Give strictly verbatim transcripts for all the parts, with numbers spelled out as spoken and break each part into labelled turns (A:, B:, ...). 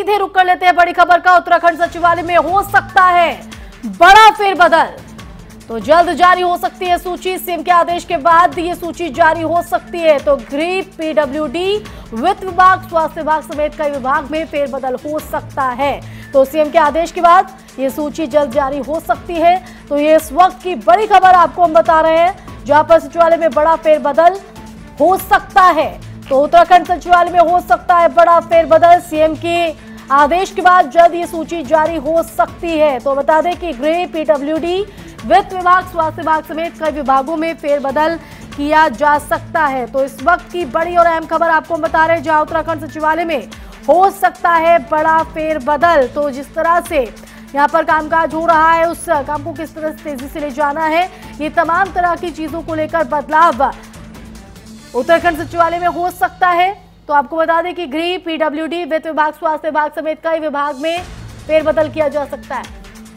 A: सीधे रुक कर लेते हैं बड़ी खबर का। उत्तराखंड सचिवालय में हो सकता है बड़ा फेरबदल, तो जल्द जारी हो सकती है सूची। सीएम के आदेश के बाद ये सूची जारी हो सकती है। तो गृह, पीडब्ल्यूडी, वित्त विभाग, स्वास्थ्य विभाग समेत कई विभाग में फेरबदल हो सकता है। तो सीएम के आदेश के बाद ये सूची जल्द जारी हो सकती है। तो ये इस वक्त की बड़ी खबर आपको हम बता रहे हैं, जहां पर सचिवालय में बड़ा फेरबदल हो सकता है। तो उत्तराखंड सचिवालय में हो सकता है बड़ा फेरबदल। सीएम के आदेश के बाद जल्द ये सूची जारी हो सकती है। तो बता दें कि गृह, पीडब्ल्यूडी, वित्त विभाग, स्वास्थ्य विभाग समेत कई विभागों में फेरबदल किया जा सकता है। तो इस वक्त की बड़ी और अहम खबर आपको हम बता रहे हैं, जहां उत्तराखंड सचिवालय में हो सकता है बड़ा फेरबदल। तो जिस तरह से यहाँ पर कामकाज हो रहा है, उस काम को किस तरह से तेजी से ले जाना है, ये तमाम तरह की चीजों को लेकर बदलाव उत्तराखंड सचिवालय में हो सकता है। तो आपको बता दें कि गृह, पीडब्ल्यूडी, वित्त विभाग, स्वास्थ्य विभाग समेत कई विभाग में फेरबदल किया जा सकता है।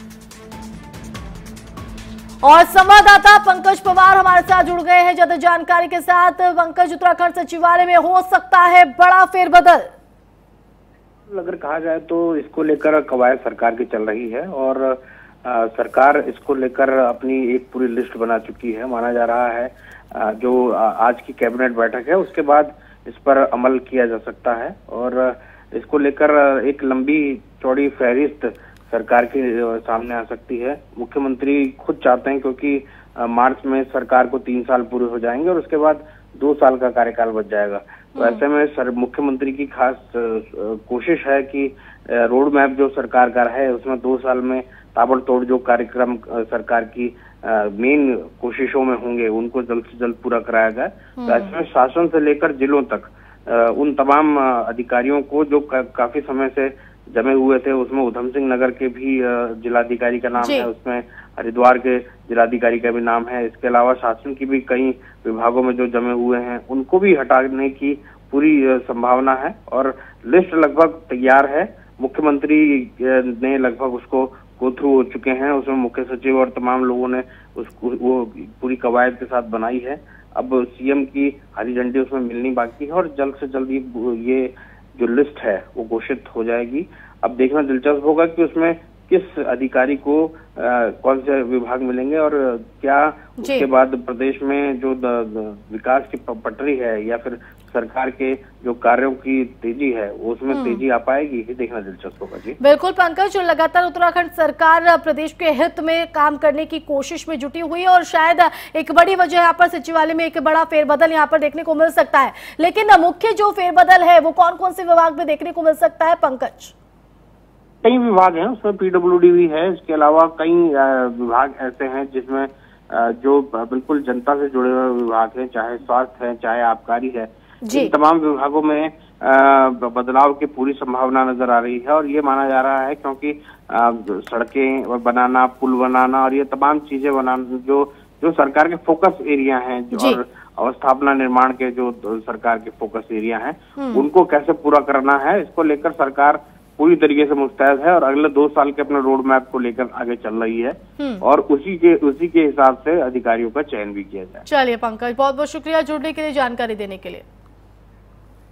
A: और संवाददाता पंकज पवार हमारे साथ जुड़ गए हैं ज्यादा जानकारी के साथ। पंकज, उत्तराखंड सचिवालय में हो सकता है बड़ा फेरबदल।
B: अगर कहा जाए तो इसको लेकर कवायद सरकार की चल रही है और आ, सरकार इसको लेकर अपनी एक पूरी लिस्ट बना चुकी है। माना जा रहा है आ, जो आ, आज की कैबिनेट बैठक है उसके बाद इस पर अमल किया जा सकता है और इसको लेकर एक लंबी चौड़ी फहरिस्त सरकार के सामने आ सकती है। मुख्यमंत्री खुद चाहते हैं, क्योंकि मार्च में सरकार को तीन साल पूरे हो जाएंगे और उसके बाद दो साल का कार्यकाल बच जाएगा। तो ऐसे में सर मुख्यमंत्री की खास कोशिश है कि रोड मैप जो सरकार का है उसमें दो साल में ताबड़तोड़ जो कार्यक्रम सरकार की मेन कोशिशों में होंगे उनको जल्द से जल्द पूरा कराया जाए। तो ऐसे में शासन से लेकर जिलों तक उन तमाम अधिकारियों को जो का, काफी समय से जमे हुए थे, उसमें उधम सिंह नगर के भी जिलाधिकारी का नाम है, उसमें हरिद्वार के जिलाधिकारी का भी नाम है। इसके अलावा शासन की भी कई विभागों में जो जमे हुए हैं उनको भी हटाने की पूरी संभावना है और लिस्ट लगभग तैयार है। मुख्यमंत्री ने लगभग उसको गो थ्रू हो चुके हैं, उसमें मुख्य सचिव और तमाम लोगों ने उसको वो पूरी कवायद के साथ बनाई है। अब सीएम की हरी झंडी उसमें मिलनी बाकी है और जल्द से जल्द ये जो लिस्ट है वो घोषित हो जाएगी। अब देखना दिलचस्प होगा कि उसमें किस अधिकारी को आ, कौन से विभाग मिलेंगे और क्या उसके बाद प्रदेश में जो द, द, विकास की पटरी है या फिर सरकार के जो कार्यों की तेजी है उसमें तेजी आ पाएगी, ये देखना दिलचस्प होगा। जी
A: बिल्कुल पंकज, लगातार उत्तराखंड सरकार प्रदेश के हित में काम करने की कोशिश में जुटी हुई है और शायद एक बड़ी वजह यहाँ पर सचिवालय में एक बड़ा फेरबदल यहाँ पर देखने को मिल सकता है। लेकिन मुख्य जो फेरबदल है वो कौन कौन से विभाग में देखने को मिल सकता है पंकज?
B: कई विभाग हैं, उसमें पीडब्ल्यूडी भी है। इसके अलावा कई विभाग ऐसे हैं जिसमें जो बिल्कुल जनता से जुड़े हुए विभाग हैं, चाहे स्वास्थ्य है, चाहे आबकारी है। इन तमाम विभागों में बदलाव की पूरी संभावना नजर आ रही है और ये माना जा रहा है क्योंकि सड़कें बनाना, पुल बनाना और ये तमाम चीजें बनाना जो जो सरकार के फोकस एरिया हैं और अवस्थापना निर्माण के जो सरकार के फोकस एरिया हैं उनको कैसे पूरा करना है, इसको लेकर सरकार पूरी तरीके से मुस्तैद है और अगले दो साल के अपने रोड मैप को लेकर आगे चल रही है और उसी के उसी के हिसाब से अधिकारियों का चयन भी किया जाए।
A: चलिए पंकज, बहुत बहुत शुक्रिया जुड़ने के लिए, जानकारी देने के लिए।